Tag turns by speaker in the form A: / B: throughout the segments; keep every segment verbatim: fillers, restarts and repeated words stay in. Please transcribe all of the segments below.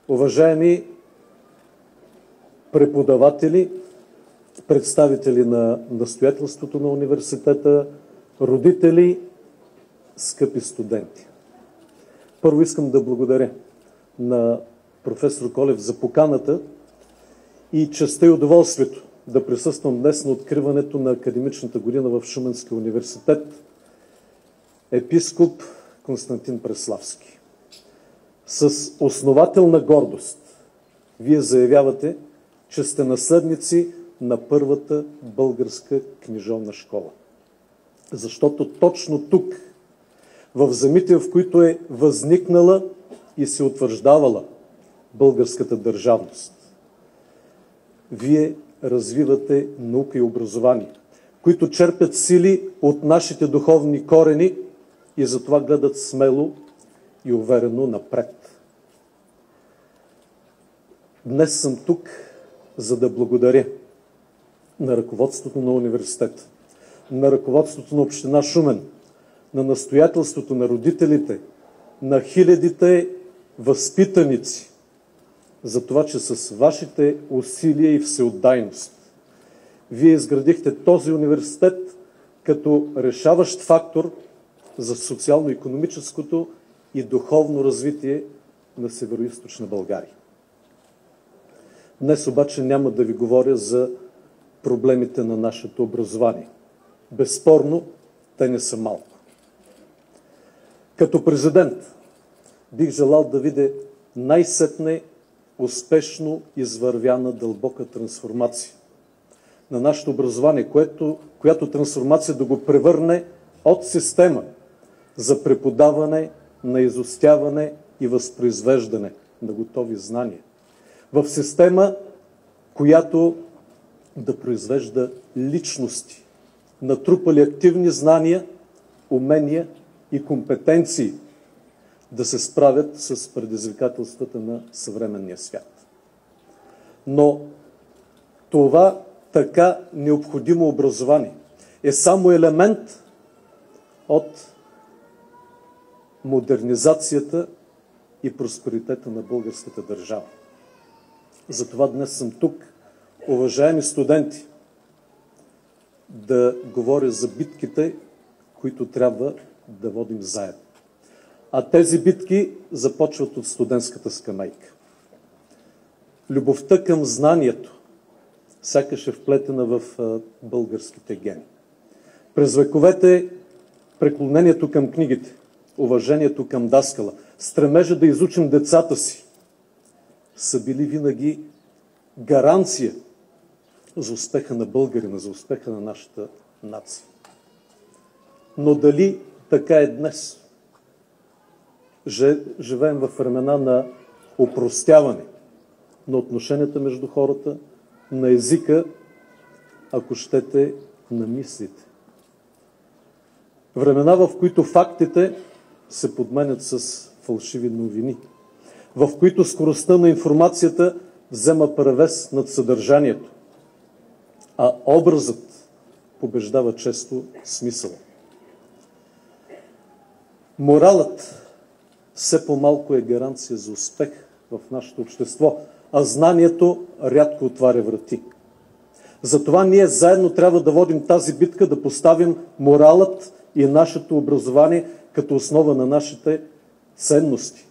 A: уважаеми преподаватели, представители на настоятелството на университета, родители, скъпи студенти! Първо искам да благодаря на професор Колев за поканата и честта и удоволствието да присъствам днес на откриването на академичната година в Шуменския университет. Епископ Константин Преславски. С основателна гордост вие заявявате, че сте наследници на първата българска книжовна школа. Защото точно тук, в земите, в които е възникнала и се утвърждавала българската държавност, вие развивате наука и образование, които черпят сили от нашите духовни корени и затова гледат смело и уверено напред. Днес съм тук, за да благодаря на ръководството на университета, на ръководството на община Шумен, на настоятелството на родителите, на хилядите възпитаници, за това, че с вашите усилия и всеотдайност вие изградихте този университет като решаващ фактор за социално-икономическото и духовно развитие на Североизточна България. Днес обаче няма да ви говоря за проблемите на нашето образование. Безспорно, те не са малко. Като президент бих желал да видя най-сетне успешно извървяна дълбока трансформация на нашето образование, което, която трансформация да го превърне от система за преподаване, наизустяване и възпроизвеждане на готови знания, в система, която да произвежда личности, натрупали активни знания, умения и компетенции да се справят с предизвикателствата на съвременния свят. Но това така необходимо образование е само елемент от модернизацията и просперитета на българската държава. Затова днес съм тук, уважаеми студенти, да говоря за битките, които трябва да водим заедно. А тези битки започват от студентската скамейка. Любовта към знанието сякаш е вплетена в българските гени. През вековете преклонението към книгите, уважението към даскала, стремежа да изучим децата си са били винаги гаранция за успеха на българина, за успеха на нашата нация. Но дали така е днес? Живеем във времена на опростяване на отношенията между хората, на езика, ако щете, на мислите. Времена, в които фактите се подменят с фалшиви новини, в които скоростта на информацията взема превес над съдържанието, а образът побеждава често смисъла. Моралът все по-малко е гаранция за успех в нашето общество, а знанието рядко отваря врати. Затова ние заедно трябва да водим тази битка, да поставим моралът и нашето образование като основа на нашите ценности.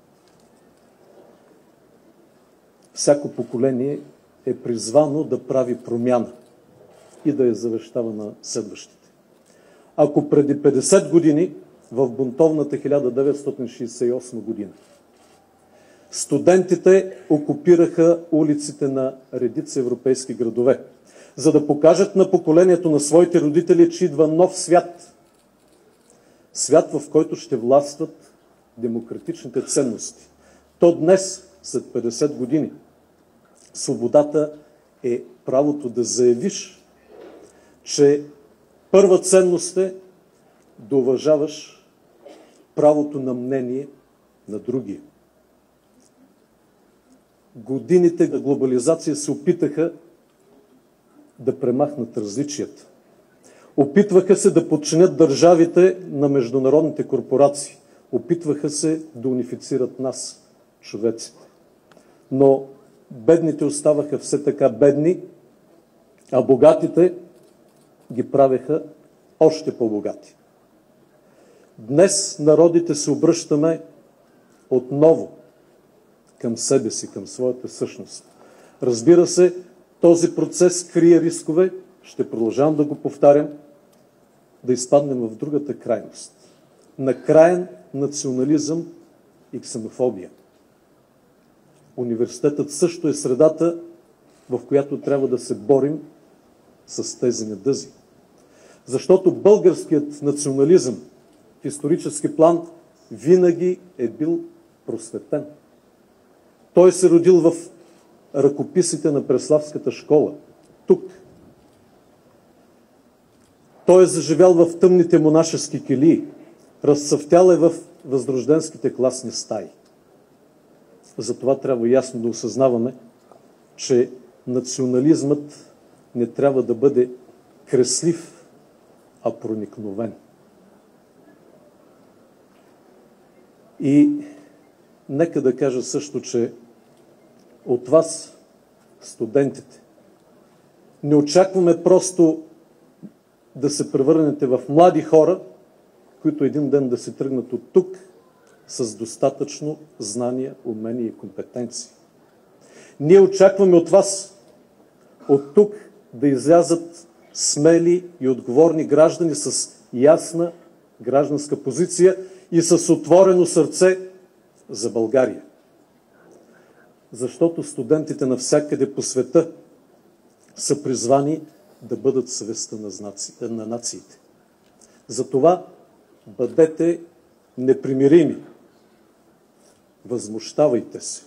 A: Всяко поколение е призвано да прави промяна и да я завещава на следващите. Ако преди петдесет години, в бунтовната хиляда деветстотин шейсет и осма година, студентите окупираха улиците на редица европейски градове, за да покажат на поколението на своите родители, че идва нов свят. Свят, в който ще властват демократичните ценности. То днес, след петдесет години, свободата е правото да заявиш, че първа ценност е да уважаваш правото на мнение на другия. Годините на глобализация се опитаха да премахнат различията. Опитваха се да подчинят държавите на международните корпорации. Опитваха се да унифицират нас, човеците. но бедните оставаха все така бедни, а богатите ги правеха още по-богати. Днес народите се обръщаме отново към себе си, към своята същност. Разбира се, този процес крие рискове, ще продължавам да го повтарям, да изпаднем в другата крайност. На краен национализъм и ксенофобия. Университетът също е средата, в която трябва да се борим с тези недъзи. Защото българският национализъм в исторически план винаги е бил просветен. Той се родил в ръкописите на Преславската школа, тук. Той е заживял в тъмните монашески килии, разцъфтял е в възрожденските класни стаи. Затова трябва ясно да осъзнаваме, че национализмът не трябва да бъде креслив, а проникновен. И нека да кажа също, че от вас, студентите, не очакваме просто да се превърнете в млади хора, които един ден да се тръгнат от тук с достатъчно знания, умения и компетенции. Ние очакваме от вас от тук да излязат смели и отговорни граждани с ясна гражданска позиция и с отворено сърце за България. Защото студентите навсякъде по света са призвани да бъдат съвестта на нациите. Затова бъдете непримирими. Възмущавайте се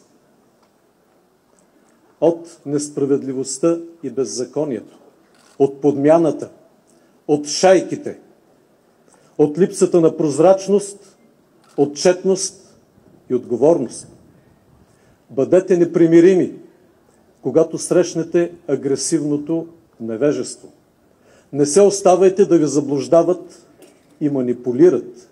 A: от несправедливостта и беззаконието, от подмяната, от шайките, от липсата на прозрачност, отчетност и отговорност. Бъдете непримирими, когато срещнете агресивното невежество. Не се оставайте да ви заблуждават и манипулират.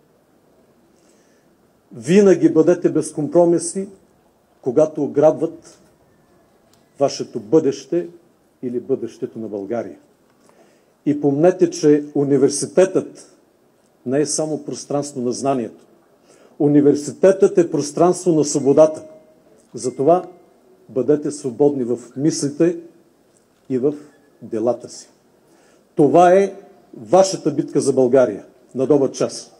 A: Винаги бъдете безкомпромисни, когато ограбват вашето бъдеще или бъдещето на България. И помнете, че университетът не е само пространство на знанието. Университетът е пространство на свободата. Затова бъдете свободни в мислите и в делата си. Това е вашата битка за България. На добър час!